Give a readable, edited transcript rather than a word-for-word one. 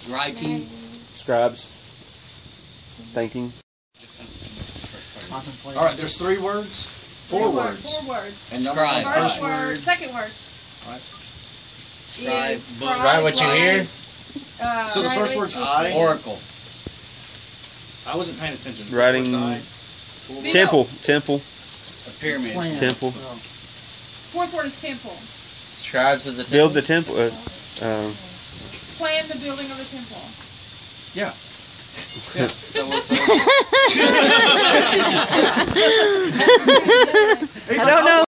Writing. Scribes. Thinking. All right, there's 3 words. 4 words. 4 words. And number Scribe. one's First word, second word. Scribe. Is scribe, Write what you hear. So the write first what word's you I. see. Oracle. I wasn't paying attention. Writing. Bill. Temple. A pyramid. Temple. 4th word is temple. Scribes of the temple. Build the temple. Plan the building of the temple. Yeah. I don't know.